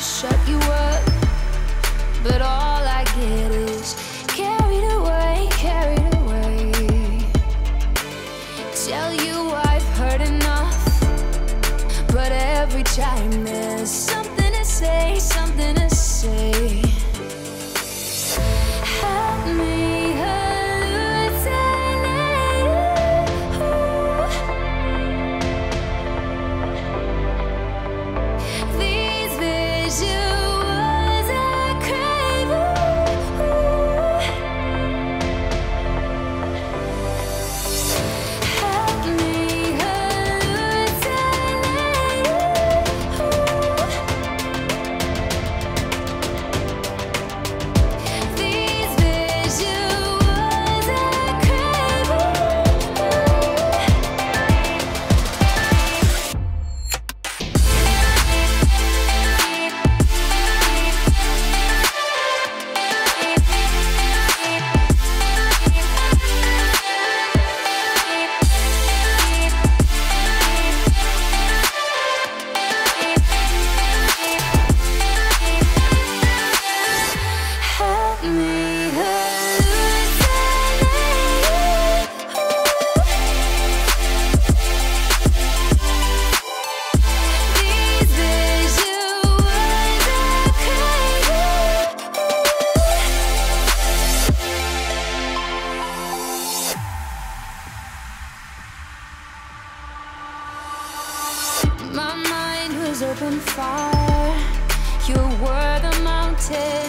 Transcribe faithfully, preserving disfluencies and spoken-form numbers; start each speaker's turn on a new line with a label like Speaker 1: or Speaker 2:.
Speaker 1: shut you up, but all I get is carried away, carried away. Tell you I've heard enough, but every time there's something to say, something to say. Help me hallucinate. Ooh. These visuals I crave. Ooh. Help me hallucinate. Ooh. These visuals I crave. Help me hallucinate. These visuals I crave. My mind was open fire. You were the mountain